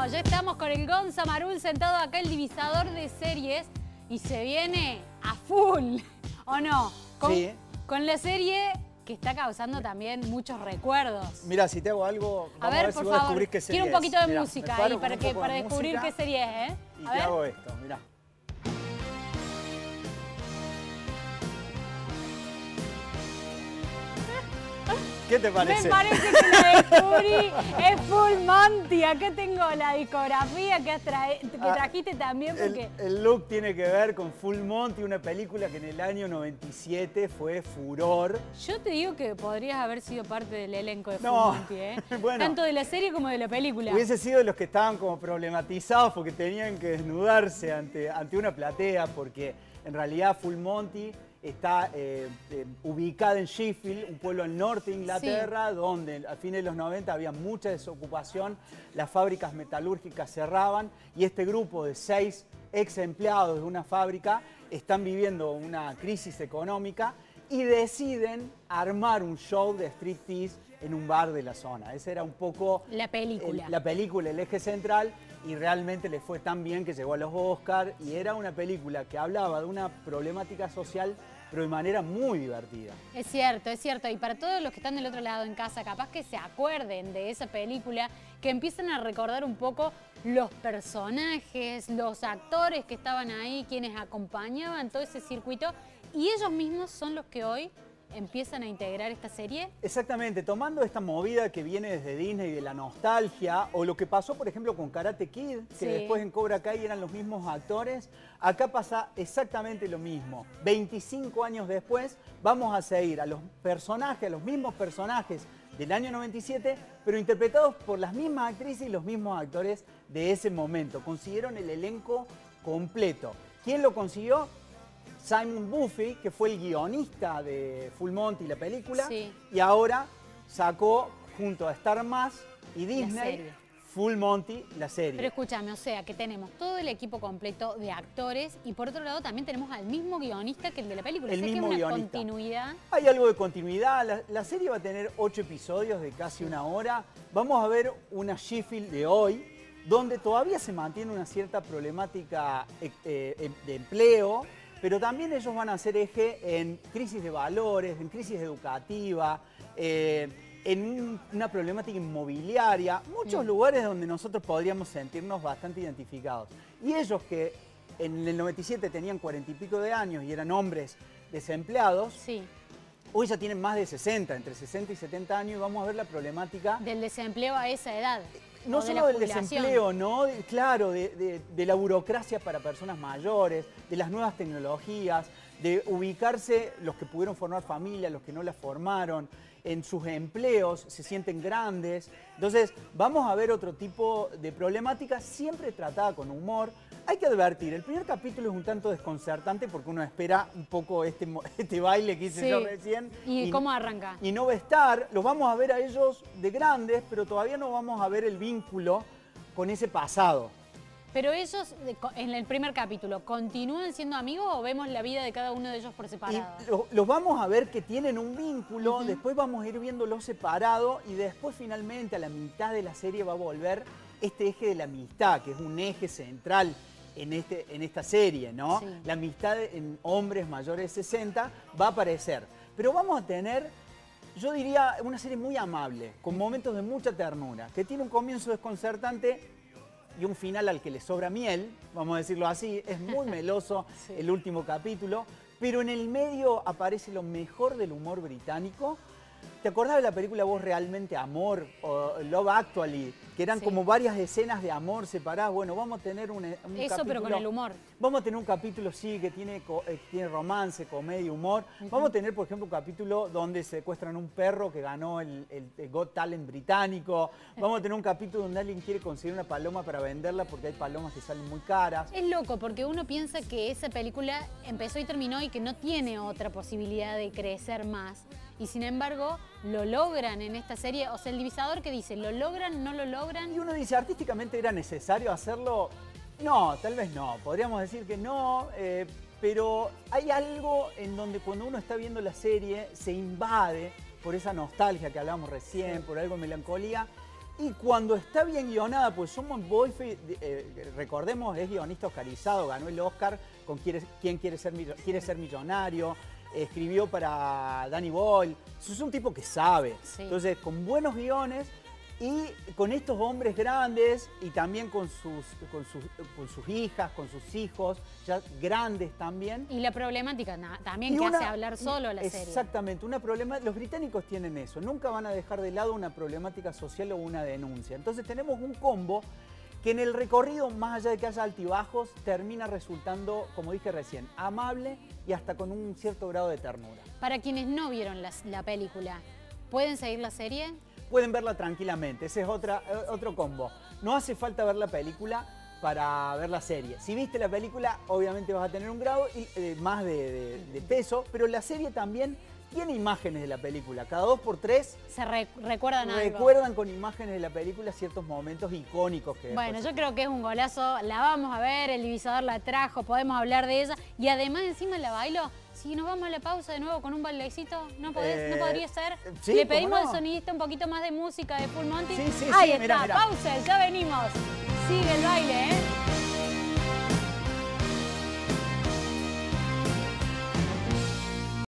Ya estamos con el Gonza Marul sentado acá, el divisador de series, y se viene a full, ¿o no? Sí. Con la serie que está causando también muchos recuerdos. Mira, si te hago algo, vamos a ver por si vos favor, descubrís qué serie quiero un poquito de Mirá, música me paro ahí con un poco para de descubrir música qué serie es, ¿eh? Y A te ver. hago esto, mirá. ¿Qué te parece? Me parece que la descubrí, es Full Monty. Acá tengo la discografía que trajiste también porque... El look tiene que ver con Full Monty, una película que en el año 97 fue furor. Yo te digo que podrías haber sido parte del elenco de Full No, Monty, ¿eh? bueno. Tanto de la serie como de la película. Hubiese sido de los que estaban como problematizados porque tenían que desnudarse ante una platea, porque en realidad Full Monty está ubicada en Sheffield, un pueblo al norte de Inglaterra, donde a fines de los 90 había mucha desocupación, las fábricas metalúrgicas cerraban y este grupo de 6 ex empleados de una fábrica están viviendo una crisis económica y deciden armar un show de striptease en un bar de la zona. Esa era un poco la película. El eje central, y realmente le fue tan bien que llegó a los Oscars y era una película que hablaba de una problemática social pero de manera muy divertida. Es cierto, es cierto. Y para todos los que están del otro lado en casa, capaz que se acuerden de esa película, que empiezan a recordar un poco los personajes, los actores que estaban ahí, quienes acompañaban todo ese circuito, y ellos mismos son los que hoy empiezan a integrar esta serie. Exactamente, tomando esta movida que viene desde Disney, de la nostalgia, o lo que pasó, por ejemplo, con Karate Kid, que después en Cobra Kai eran los mismos actores, acá pasa exactamente lo mismo. 25 años después vamos a seguir a los personajes, a los mismos personajes del año 97, pero interpretados por las mismas actrices y los mismos actores de ese momento. Consiguieron el elenco completo. ¿Quién lo consiguió? Simon Buffy, que fue el guionista de Full Monty, la película, y ahora sacó junto a Star Más y Disney Full Monty, la serie. Pero escúchame, o sea, que tenemos todo el equipo completo de actores y por otro lado también tenemos al mismo guionista que el de la película. El mismo que hay una guionista. Continuidad. Hay algo de continuidad. La serie va a tener 8 episodios de casi una hora. Vamos a ver una Sheffield de hoy, donde todavía se mantiene una cierta problemática de empleo, pero también ellos van a hacer eje en crisis de valores, en crisis educativa, en una problemática inmobiliaria, muchos lugares donde nosotros podríamos sentirnos bastante identificados. Y ellos que en el 97 tenían 40 y pico de años y eran hombres desempleados, hoy ya tienen más de 60, entre 60 y 70 años, y vamos a ver la problemática del desempleo a esa edad. No solo del desempleo, ¿no? Claro, de la burocracia para personas mayores, de las nuevas tecnologías, de ubicarse los que pudieron formar familia, los que no la formaron, en sus empleos, se sienten grandes. Entonces, vamos a ver otro tipo de problemática, siempre tratada con humor. Hay que advertir, el primer capítulo es un tanto desconcertante porque uno espera un poco este baile que hice yo recién. ¿Y cómo arranca? Y no va a estar, los vamos a ver a ellos de grandes, pero todavía no vamos a ver el vínculo con ese pasado. Pero ellos, en el primer capítulo, ¿continúan siendo amigos o vemos la vida de cada uno de ellos por separado? Y los vamos a ver que tienen un vínculo, después vamos a ir viéndolos separado y después finalmente a la mitad de la serie va a volver este eje de la amistad, que es un eje central en esta serie, ¿no? La amistad en hombres mayores de 60 va a aparecer. Pero vamos a tener, yo diría, una serie muy amable, con momentos de mucha ternura, que tiene un comienzo desconcertante y un final al que le sobra miel, vamos a decirlo así. Es muy meloso el último capítulo, pero en el medio aparece lo mejor del humor británico. ¿Te acordás de la película Vos Realmente Amor o Love Actually? Que eran como varias escenas de amor separadas. Bueno, vamos a tener un capítulo, pero con el humor. Vamos a tener un capítulo, que tiene romance, comedia, humor. Vamos a tener, por ejemplo, un capítulo donde secuestran un perro que ganó el Got Talent británico. Vamos a tener un capítulo donde alguien quiere conseguir una paloma para venderla porque hay palomas que salen muy caras. Es loco porque uno piensa que esa película empezó y terminó y que no tiene otra posibilidad de crecer más. Y sin embargo, lo logran en esta serie. O sea, el divisador que dice, ¿lo logran, no lo logran? Y uno dice, ¿artísticamente era necesario hacerlo? No, tal vez no. Podríamos decir que no, pero hay algo en donde cuando uno está viendo la serie se invade por esa nostalgia que hablábamos recién, por algo de melancolía. Y cuando está bien guionada, pues Somos Boyfriend, recordemos, es guionista oscarizado, ganó el Oscar con ¿Quién quiere ser millonario? Escribió para Danny Boyle. Es un tipo que sabe. Sí. Entonces, con buenos guiones y con estos hombres grandes y también con sus hijas, con sus hijos, ya grandes también. Y la problemática también que hace hablar solo a la serie. Exactamente, los británicos tienen eso, nunca van a dejar de lado una problemática social o una denuncia. Entonces tenemos un combo que en el recorrido, más allá de que haya altibajos, termina resultando, como dije recién, amable y hasta con un cierto grado de ternura. Para quienes no vieron la película, ¿pueden seguir la serie? Pueden verla tranquilamente, ese es otro combo. No hace falta ver la película para ver la serie. Si viste la película, obviamente vas a tener un grado más de peso, pero la serie también tiene imágenes de la película. Cada 2x3 se recuerdan algo. Recuerdan con imágenes de la película ciertos momentos icónicos que... Bueno, yo creo que es un golazo. La vamos a ver, el divisador la trajo, podemos hablar de ella. Y además encima la bailó. Si nos vamos a la pausa de nuevo con un bailecito, ¿no podría ser? Sí, le pedimos no. al sonidista un poquito más de música de Full Monty. Sí, Ahí está, mirá. pausa, ya venimos. Sigue el baile, ¿eh?